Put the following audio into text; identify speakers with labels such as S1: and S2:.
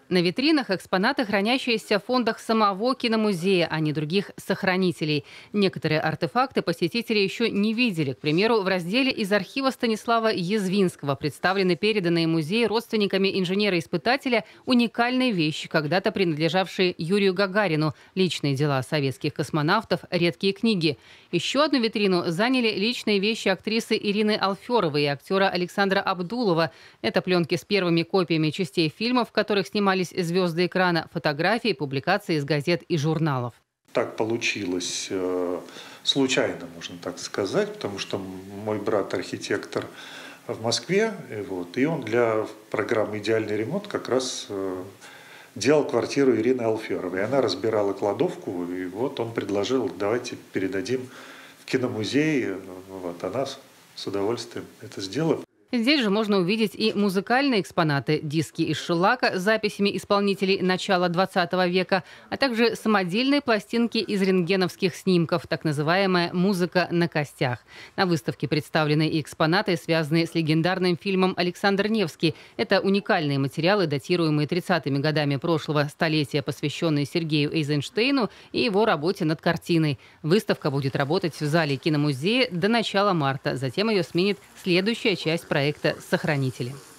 S1: На витринах экспонаты, хранящиеся в фондах самого киномузея, а не других сохранителей. Некоторые артефакты посетители еще не видели. К примеру, в разделе из архива Станислава Язвинского представлены переданные музею родственниками инженера-испытателя уникальные вещи, когда-то принадлежавшие Юрию Гагарину, личные дела советских космонавтов, редкие книги. Еще одну витрину заняли личные вещи актрисы Ирины Алферовой и актера Александра Абдулова. Это пленки с первыми копиями частей фильмов, в которых снимались звезды экрана, фотографии, публикации из газет и журналов.
S2: Так получилось случайно, можно так сказать, потому что мой брат архитектор в Москве, и он для программы «Идеальный ремонт» как раз делал квартиру Ирины Алферовой. Она разбирала кладовку, и вот он предложил: давайте передадим в киномузей. Она с удовольствием это сделала.
S1: Здесь же можно увидеть и музыкальные экспонаты, диски из шелака с записями исполнителей начала 20 века, а также самодельные пластинки из рентгеновских снимков, так называемая «музыка на костях». На выставке представлены и экспонаты, связанные с легендарным фильмом «Александр Невский». Это уникальные материалы, датируемые 30-ми годами прошлого столетия, посвященные Сергею Эйзенштейну и его работе над картиной. Выставка будет работать в зале киномузея до начала марта. Затем ее сменит следующая часть проекта «Сохранители».